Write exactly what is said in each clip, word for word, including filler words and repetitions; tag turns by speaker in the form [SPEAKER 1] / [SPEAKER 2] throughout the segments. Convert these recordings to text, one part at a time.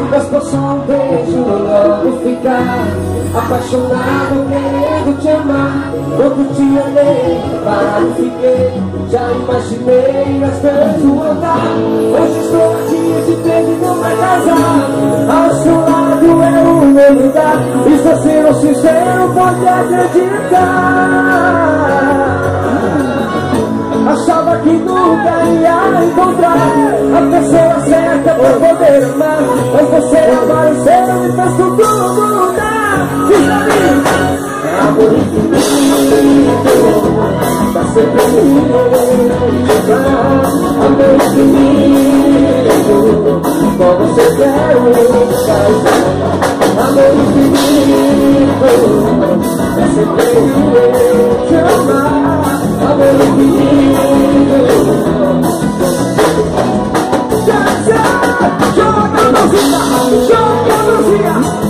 [SPEAKER 1] Mas só um beijo logo ficar apaixonado, querendo te amar. Quando te olhei, parado fiquei, já imaginei as tanto andar. Hoje estou aqui te pedindo pra casar. Ao seu lado é o meu lugar. Estou sendo sincero, pode acreditar. Achava que nunca ia encontrar a pessoa certa pra poder amar. Mas você apareceu e fez tudo mudar. Diz pra mim, é amor infinito, tá sempre comigo. Amor infinito, com você quero casar. Amor infinito, tá sempre comigo. Te amar. Amor infinito. Já, já, joga a mãozinha, joga a mãozinha.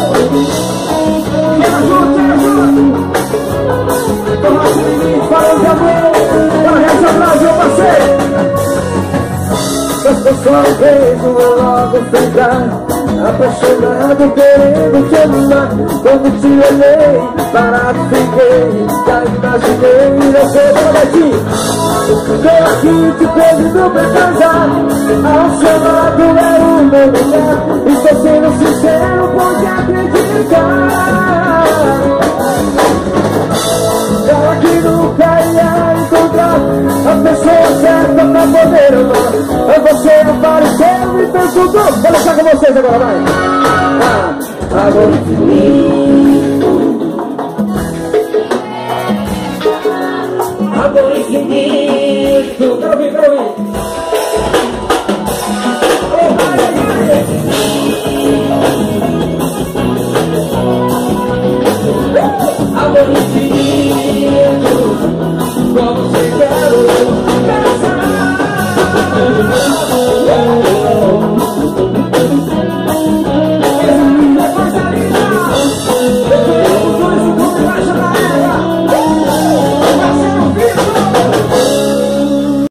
[SPEAKER 1] Quero junto, quero junto. Toma de mim, falando de amor. Carrega o Brasil, parceiro. Mas só um beijo eu logo ficar apaixonado, querendo te amar. Quando te olhei, parado fiquei, já imaginei você prometi. Tô aqui te pedindo pra casar. Ao seu lado é o meu lugar. Estou sendo sincero, pode acreditar. Ela que nunca ia encontrar a pessoa certa pra poder amar. Mas você apareceu e fez tudo. Vou deixar com vocês agora, vai. Ah, amor infinito. Amor infinito. Quero ouvir, quero ouvir. Amor infinito, com você quero casar.